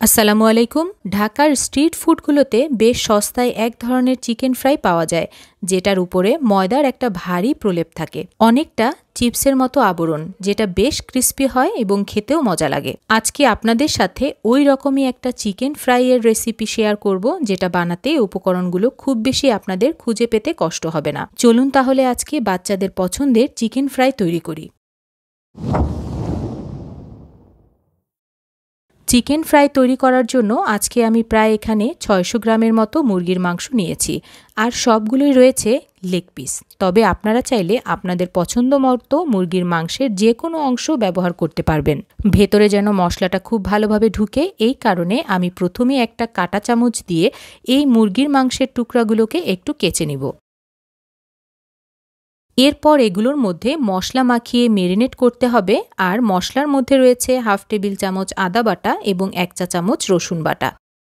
আসসালামু আলাইকুম। ঢাকার স্ট্রিট ফুডগুলোতে বেশ সস্তায় এক ধরনের চিকেন ফ্রাই পাওয়া যায়, যেটার উপরে ময়দার একটা ভারী প্রলেপ থাকে, অনেকটা চিপসের মতো আবরণ, যেটা বেশ ক্রিস্পি হয় এবং খেতেও মজা লাগে। আজকে আপনাদের সাথে ওই রকমই একটা চিকেন ফ্রাইয়ের রেসিপি শেয়ার করব, যেটা বানাতে উপকরণগুলো খুব বেশি আপনাদের খুঁজে পেতে কষ্ট হবে না। চলুন তাহলে আজকে বাচ্চাদের পছন্দের চিকেন ফ্রাই তৈরি করি। চিকেন ফ্রাই তৈরি করার জন্য আজকে আমি প্রায় এখানে 600 গ্রামের মতো মুরগির মাংস নিয়েছি, আর সবগুলোই রয়েছে লেগ পিস। তবে আপনারা চাইলে আপনাদের পছন্দ মতো মুরগির মাংসের যে কোনো অংশ ব্যবহার করতে পারবেন। ভেতরে যেন মশলাটা খুব ভালোভাবে ঢুকে, এই কারণে আমি প্রথমে একটা কাঁটা চামচ দিয়ে এই মুরগির মাংসের টুকরাগুলোকে একটু কেচে নিব। এরপর এগুলোর মধ্যে মশলা মাখিয়ে মেরিনেট করতে হবে, আর মশলার মধ্যে রয়েছে হাফ টেবিল চামচ আদা বাটা এবং 1 চা চামচ রসুন বাটা,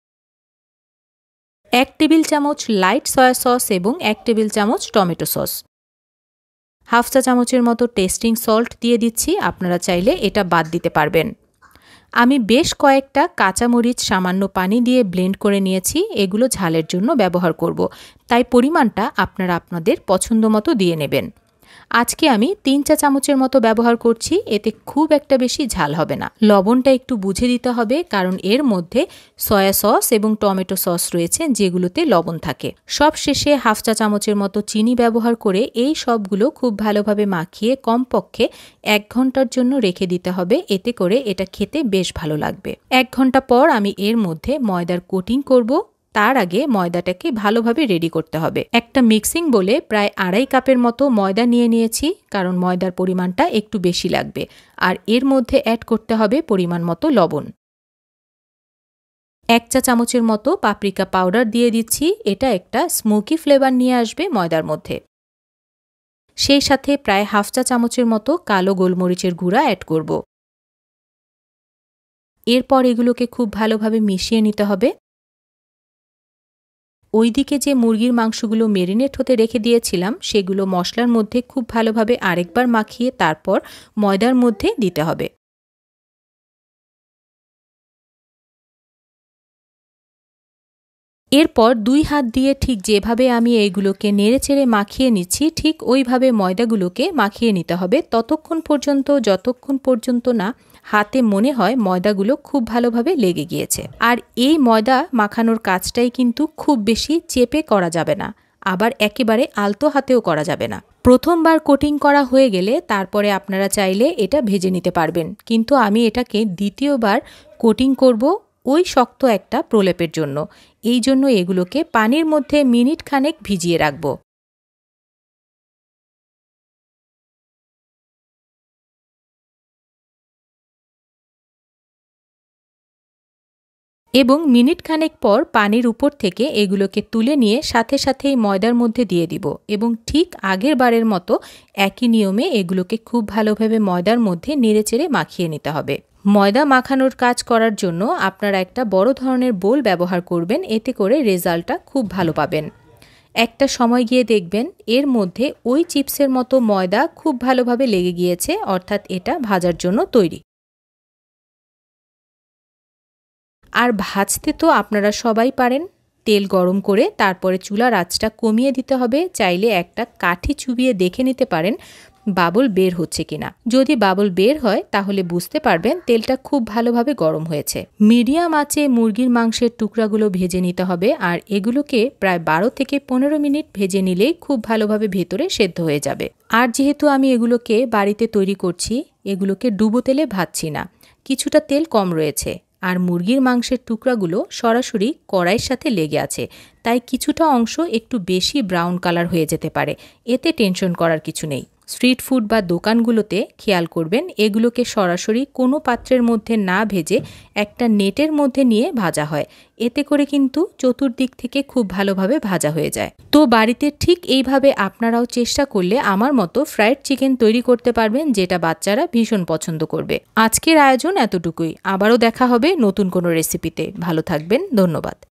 1 টেবিল চামচ লাইট সয়া সস এবং 1 টেবিল চামচ টমেটো সস, হাফ চা চামচের মতো টেস্টিং সল্ট দিয়ে দিচ্ছি। আপনারা চাইলে এটা বাদ দিতে পারবেন। আমি বেশ কয়েকটা কাঁচামরিচ সামান্য পানি দিয়ে ব্লেন্ড করে নিয়েছি, এগুলো ঝালের জন্য ব্যবহার করব, তাই পরিমাণটা আপনারা আপনাদের পছন্দ মতো দিয়ে নেবেন। আজকে আমি 3 চা চামচের মতো ব্যবহার করছি, এতে খুব একটা বেশি ঝাল হবে না। লবণটা একটু বুঝে দিতে হবে, কারণ এর মধ্যে সয়া সস এবং টমেটো সস রয়েছে, যেগুলোতে লবণ থাকে। সব শেষে হাফ চা চামচের মতো চিনি ব্যবহার করে এই সবগুলো খুব ভালোভাবে মাখিয়ে কমপক্ষে 1 ঘন্টার জন্য রেখে দিতে হবে, এতে করে এটা খেতে বেশ ভালো লাগবে। 1 ঘন্টা পর আমি এর মধ্যে ময়দার কোটিং করব। তার আগে ময়দাটাকে ভালোভাবে রেডি করতে হবে। একটা মিক্সিং বলে প্রায় 2.5 কাপের মতো ময়দা নিয়েছি, কারণ ময়দার পরিমাণটা একটু বেশি লাগবে। আর এর মধ্যে অ্যাড করতে হবে পরিমাণ মতো লবণ। 1 চা চামচের মতো পাপরিকা পাউডার দিয়ে দিচ্ছি, এটা একটা স্মোকি ফ্লেভার নিয়ে আসবে ময়দার মধ্যে। সেই সাথে প্রায় হাফ চা চামচের মতো কালো গোলমরিচের গুঁড়া অ্যাড করব। এরপর এগুলোকে খুব ভালোভাবে মিশিয়ে নিতে হবে। ওইদিকে যে মুরগির মাংসগুলো মেরিনেট হতে রেখে দিয়েছিলাম, সেগুলো মশলার মধ্যে খুব ভালোভাবে আরেকবার মাখিয়ে তারপর ময়দার মধ্যে দিতে হবে। এরপর 2 হাত দিয়ে ঠিক যেভাবে আমি এইগুলোকে নেড়েচেড়ে মাখিয়ে নিচ্ছি, ঠিক ওইভাবে ময়দাগুলোকে মাখিয়ে নিতে হবে ততক্ষণ পর্যন্ত, যতক্ষণ পর্যন্ত না হাতে মনে হয় ময়দাগুলো খুব ভালোভাবে লেগে গিয়েছে। আর এই ময়দা মাখানোর কাজটাই কিন্তু খুব বেশি চেপে করা যাবে না, আবার একেবারে আলতো হাতেও করা যাবে না। প্রথমবার কোটিং করা হয়ে গেলে তারপরে আপনারা চাইলে এটা ভেজে নিতে পারবেন, কিন্তু আমি এটাকে দ্বিতীয়বার কোটিং করব ওই শক্ত একটা প্রলেপের জন্য। এই জন্য এগুলোকে পানির মধ্যে মিনিট খানেক ভিজিয়ে রাখব। এবং মিনিট খানেক পর পানির উপর থেকে এগুলোকে তুলে নিয়ে সাথে সাথেই ময়দার মধ্যে দিয়ে দিব, এবং ঠিক আগের বারের মতো একই নিয়মে এগুলোকে খুব ভালোভাবে ময়দার মধ্যে নেড়েচেড়ে মাখিয়ে নিতে হবে। ময়দা মাখানোর কাজ করার জন্য আপনারা একটা বড় ধরনের বোল ব্যবহার করবেন, এতে করে রেজাল্টটা খুব ভালো পাবেন। একটা সময় গিয়ে দেখবেন এর মধ্যে ওই চিপসের মতো ময়দা খুব ভালোভাবে লেগে গিয়েছে, অর্থাৎ এটা ভাজার জন্য তৈরি। আর ভাজতে তো আপনারা সবাই পারেন। তেল গরম করে তারপরে চুলার আঁচটা কমিয়ে দিতে হবে। চাইলে একটা কাঠি চুবিয়ে দেখে নিতে পারেন বাবল বের হচ্ছে কিনা। যদি বাবল বের হয় তাহলে বুঝতে পারবেন তেলটা খুব ভালোভাবে গরম হয়েছে। মিডিয়াম আঁচে মুরগির মাংসের টুকরাগুলো ভেজে নিতে হবে, আর এগুলোকে প্রায় 12 থেকে 15 মিনিট ভেজে নিলেই খুব ভালোভাবে ভেতরে সেদ্ধ হয়ে যাবে। আর যেহেতু আমি এগুলোকে বাড়িতে তৈরি করছি, এগুলোকে ডুবো তেলে ভাজছি না, কিছুটা তেল কম রয়েছে। আর মুরগির মাংসের টুকরাগুলো সরাসরি কড়াইয়ের সাথে লেগে আছে, তাই কিছুটা অংশ একটু বেশি ব্রাউন কালার হয়ে যেতে পারে। এতে টেনশন করার কিছু নেই। স্ট্রিট ফুড বা দোকানগুলোতে খেয়াল করবেন এগুলোকে সরাসরি কোনো পাত্রের মধ্যে না ভেজে একটা নেটের মধ্যে নিয়ে ভাজা হয়, এতে করে কিন্তু চতুর্দিক থেকে খুব ভালোভাবে ভাজা হয়ে যায়। তো বাড়িতে ঠিক এইভাবে আপনারাও চেষ্টা করলে আমার মতো ফ্রাইড চিকেন তৈরি করতে পারবেন, যেটা বাচ্চারা ভীষণ পছন্দ করবে। আজকের আয়োজন এতটুকুই, আবারও দেখা হবে নতুন কোনো রেসিপিতে। ভালো থাকবেন, ধন্যবাদ।